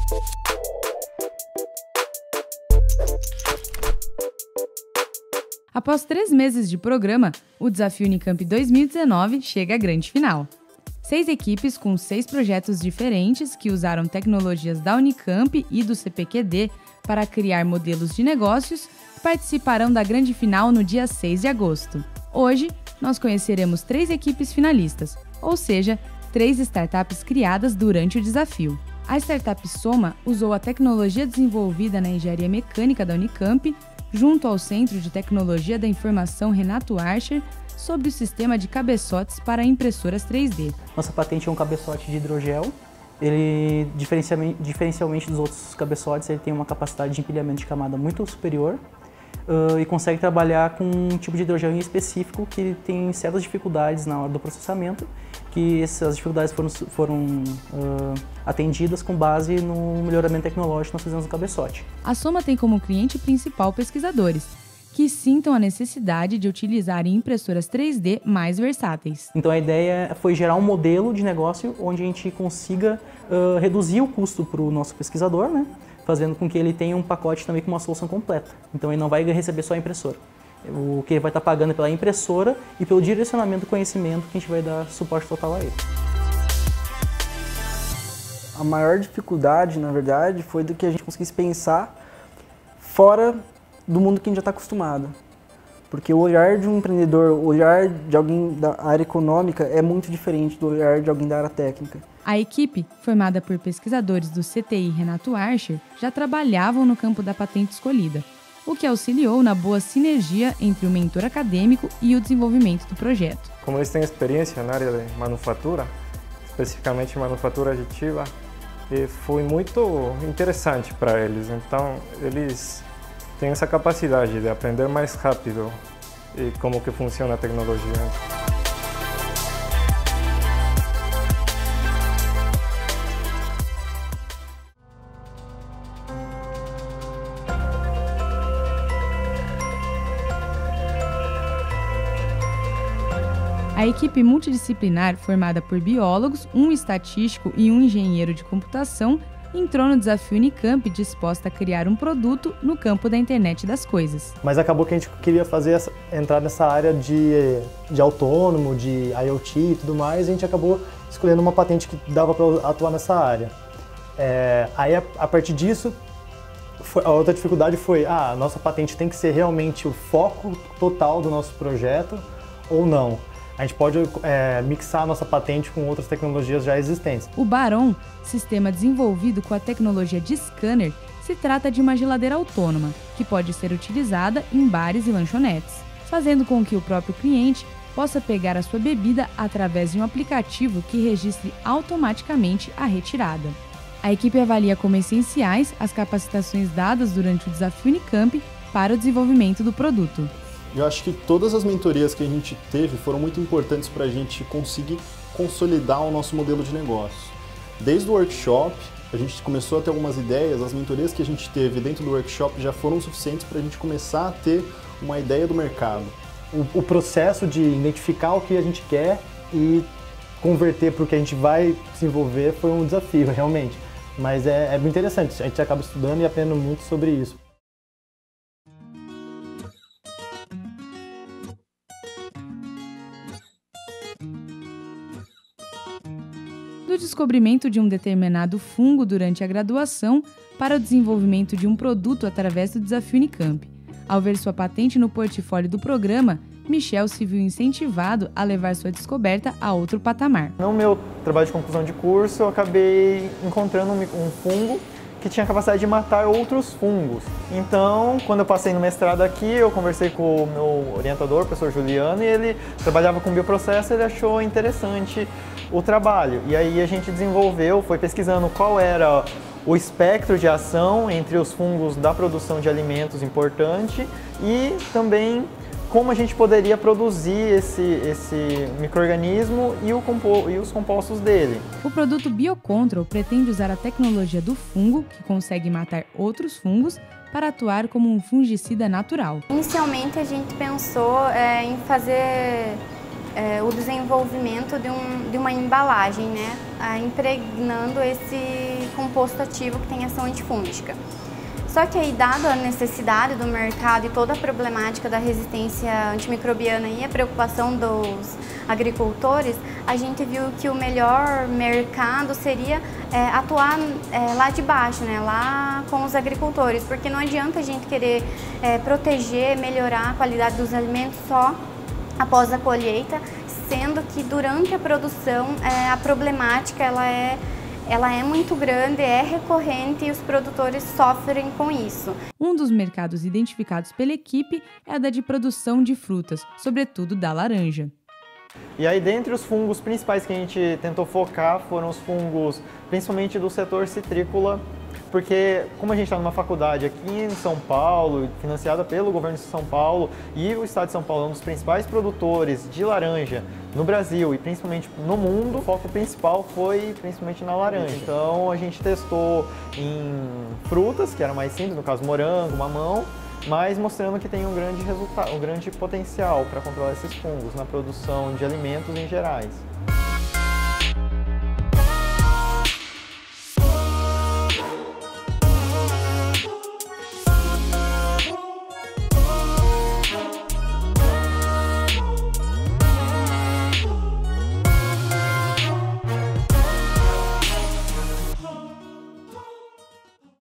Após 3 meses de programa, o Desafio Unicamp 2019 chega à grande final. 6 equipes com 6 projetos diferentes que usaram tecnologias da Unicamp e do CPQD para criar modelos de negócios participarão da grande final no dia 6 de agosto. Hoje, nós conheceremos 3 equipes finalistas, ou seja, 3 startups criadas durante o desafio. A startup Soma usou a tecnologia desenvolvida na engenharia mecânica da Unicamp junto ao Centro de Tecnologia da Informação Renato Archer, sobre o sistema de cabeçotes para impressoras 3D. Nossa patente é um cabeçote de hidrogel. Ele, diferencialmente dos outros cabeçotes, ele tem uma capacidade de empilhamento de camada muito superior e consegue trabalhar com um tipo de hidrogel em específico que tem certas dificuldades na hora do processamento, que essas dificuldades foram atendidas com base no melhoramento tecnológico que nós fizemos no cabeçote. A Soma tem como cliente principal pesquisadores, que sintam a necessidade de utilizarem impressoras 3D mais versáteis. Então a ideia foi gerar um modelo de negócio onde a gente consiga reduzir o custo para o nosso pesquisador, né? Fazendo com que ele tenha um pacote também com uma solução completa. Então ele não vai receber só a impressora. O que ele vai estar pagando é pela impressora e pelo direcionamento do conhecimento que a gente vai dar suporte total a ele. A maior dificuldade, na verdade, foi do que a gente conseguisse pensar fora do mundo que a gente já está acostumado. Porque o olhar de um empreendedor, o olhar de alguém da área econômica é muito diferente do olhar de alguém da área técnica. A equipe, formada por pesquisadores do CTI Renato Archer, já trabalhavam no campo da patente escolhida, o que auxiliou na boa sinergia entre o mentor acadêmico e o desenvolvimento do projeto. Como eles têm experiência na área de manufatura, especificamente manufatura aditiva, foi muito interessante para eles. Então, eles têm essa capacidade de aprender mais rápido e como que funciona a tecnologia. A equipe multidisciplinar, formada por biólogos, um estatístico e um engenheiro de computação, entrou no Desafio Unicamp disposta a criar um produto no campo da internet das coisas. Mas acabou que a gente queria entrar nessa área de autônomo, de IoT e tudo mais, e a gente acabou escolhendo uma patente que dava para atuar nessa área. Aí, a partir disso, a outra dificuldade foi, a nossa patente tem que ser realmente o foco total do nosso projeto ou não. A gente pode mixar a nossa patente com outras tecnologias já existentes. O Baron, sistema desenvolvido com a tecnologia de scanner, se trata de uma geladeira autônoma, que pode ser utilizada em bares e lanchonetes, fazendo com que o próprio cliente possa pegar a sua bebida através de um aplicativo que registre automaticamente a retirada. A equipe avalia como essenciais as capacitações dadas durante o Desafio Unicamp para o desenvolvimento do produto. Eu acho que todas as mentorias que a gente teve foram muito importantes para a gente conseguir consolidar o nosso modelo de negócio. Desde o workshop, a gente começou a ter algumas ideias, as mentorias que a gente teve dentro do workshop já foram suficientes para a gente começar a ter uma ideia do mercado. O processo de identificar o que a gente quer e converter para o que a gente vai desenvolver foi um desafio, realmente. Mas é muito interessante, a gente acaba estudando e aprendendo muito sobre isso. Do descobrimento de um determinado fungo durante a graduação para o desenvolvimento de um produto através do Desafio Unicamp. Ao ver sua patente no portfólio do programa, Michel se viu incentivado a levar sua descoberta a outro patamar. No meu trabalho de conclusão de curso, eu acabei encontrando um fungo que tinha a capacidade de matar outros fungos. Então, quando eu passei no mestrado aqui, eu conversei com o meu orientador, o professor Juliano, e ele trabalhava com bioprocesso e ele achou interessante o trabalho. E aí a gente desenvolveu, foi pesquisando qual era o espectro de ação entre os fungos da produção de alimentos importante e também como a gente poderia produzir esse micro-organismo e os compostos dele. O produto Biocontrol pretende usar a tecnologia do fungo, que consegue matar outros fungos, para atuar como um fungicida natural. Inicialmente a gente pensou em fazer o desenvolvimento de uma embalagem, né? Impregnando composto ativo que tem ação antifúngica. Só que aí, dado a necessidade do mercado e toda a problemática da resistência antimicrobiana e a preocupação dos agricultores, a gente viu que o melhor mercado seria atuar lá de baixo, né, lá com os agricultores, porque não adianta a gente querer proteger, melhorar a qualidade dos alimentos só após a colheita, sendo que durante a produção a problemática ela é muito grande, é recorrente e os produtores sofrem com isso. Um dos mercados identificados pela equipe é a da de produção de frutas, sobretudo da laranja. E aí, dentre os fungos principais que a gente tentou focar foram os fungos, principalmente do setor citrícola, porque como a gente está numa faculdade aqui em São Paulo, financiada pelo governo de São Paulo, e o estado de São Paulo é um dos principais produtores de laranja no Brasil e principalmente no mundo, o foco principal foi principalmente na laranja. Então a gente testou em frutas, que era mais simples, no caso morango, mamão, mas mostrando que tem um grande resultado, um grande potencial para controlar esses fungos na produção de alimentos em gerais.